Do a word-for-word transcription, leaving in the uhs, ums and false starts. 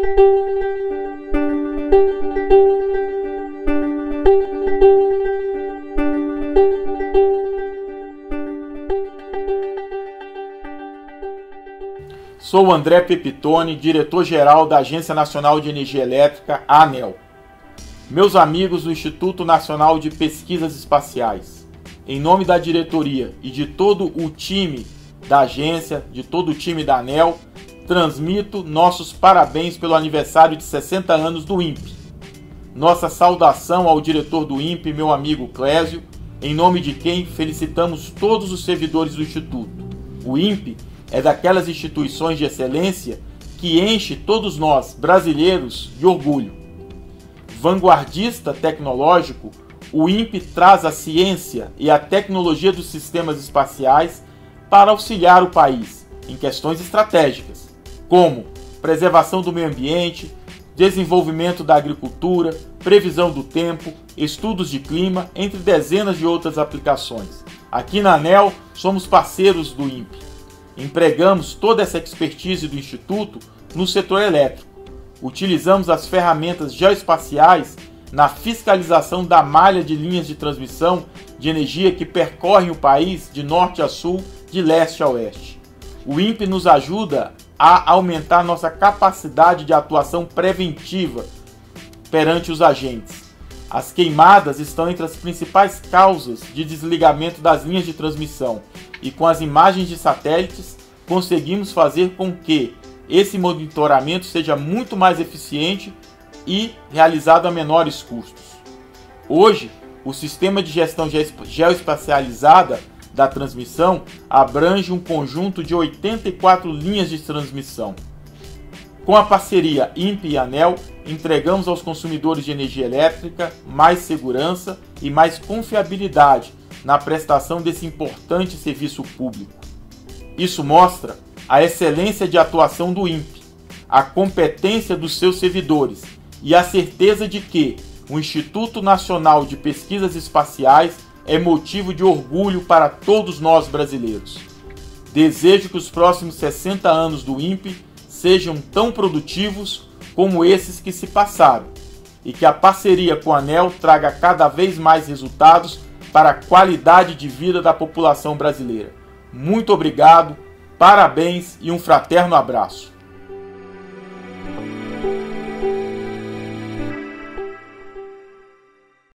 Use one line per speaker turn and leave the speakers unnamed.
Sou André Pepitone, diretor-geral da Agência Nacional de Energia Elétrica, ANEEL. Meus amigos do Instituto Nacional de Pesquisas Espaciais, em nome da diretoria e de todo o time da agência, de todo o time da ANEEL, transmito nossos parabéns pelo aniversário de sessenta anos do INPE. Nossa saudação ao diretor do INPE, meu amigo Clésio, em nome de quem felicitamos todos os servidores do Instituto. O INPE é daquelas instituições de excelência que enche todos nós, brasileiros, de orgulho. Vanguardista tecnológico, o INPE traz a ciência e a tecnologia dos sistemas espaciais para auxiliar o país em questões estratégicas, como preservação do meio ambiente, desenvolvimento da agricultura, previsão do tempo, estudos de clima, entre dezenas de outras aplicações. Aqui na ANEEL somos parceiros do INPE. Empregamos toda essa expertise do Instituto no setor elétrico. Utilizamos as ferramentas geoespaciais na fiscalização da malha de linhas de transmissão de energia que percorrem o país de norte a sul, de leste a oeste. O INPE nos ajuda a aumentar nossa capacidade de atuação preventiva perante os agentes. As queimadas estão entre as principais causas de desligamento das linhas de transmissão e com as imagens de satélites conseguimos fazer com que esse monitoramento seja muito mais eficiente e realizado a menores custos. Hoje, o sistema de gestão geoespacializada da transmissão abrange um conjunto de oitenta e quatro linhas de transmissão. Com a parceria INPE e ANEEL, entregamos aos consumidores de energia elétrica mais segurança e mais confiabilidade na prestação desse importante serviço público. Isso mostra a excelência de atuação do INPE, a competência dos seus servidores e a certeza de que o Instituto Nacional de Pesquisas Espaciais é motivo de orgulho para todos nós brasileiros. Desejo que os próximos sessenta anos do INPE sejam tão produtivos como esses que se passaram e que a parceria com a ANEEL traga cada vez mais resultados para a qualidade de vida da população brasileira. Muito obrigado, parabéns e um fraterno abraço.